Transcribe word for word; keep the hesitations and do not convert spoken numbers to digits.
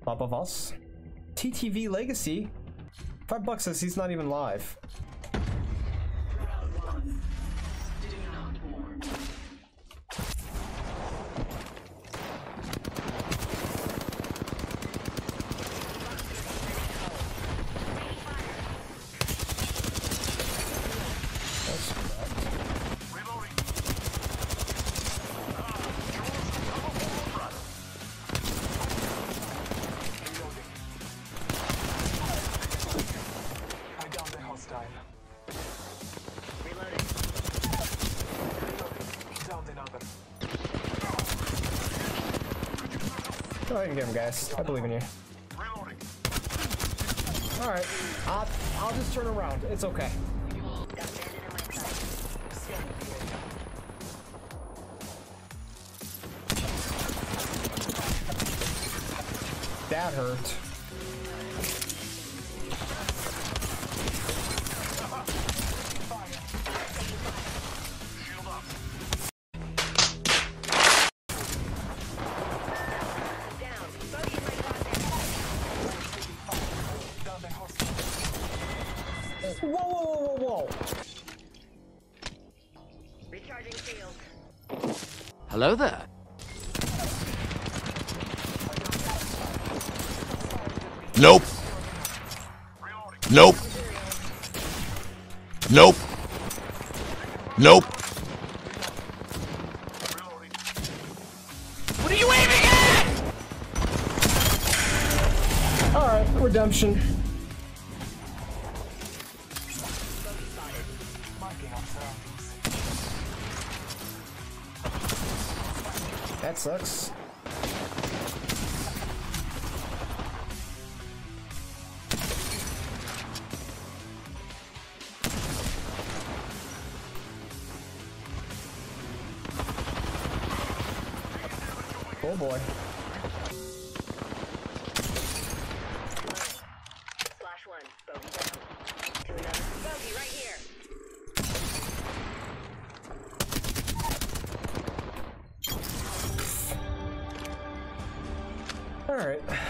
Top of us. T T V Legacy. Five bucks says he's not even live. Go ahead and get him, guys. I believe in you. Alright, I'll, I'll just turn around. It's okay. That hurt. Whoa, whoa, whoa, whoa, whoa. Recharging shield. Hello there. Nope. Nope. Nope. Nope. What are you aiming at? Alright, redemption. That sucks. Oh boy. Slash one, bogey down. To another bogey right here. Alright.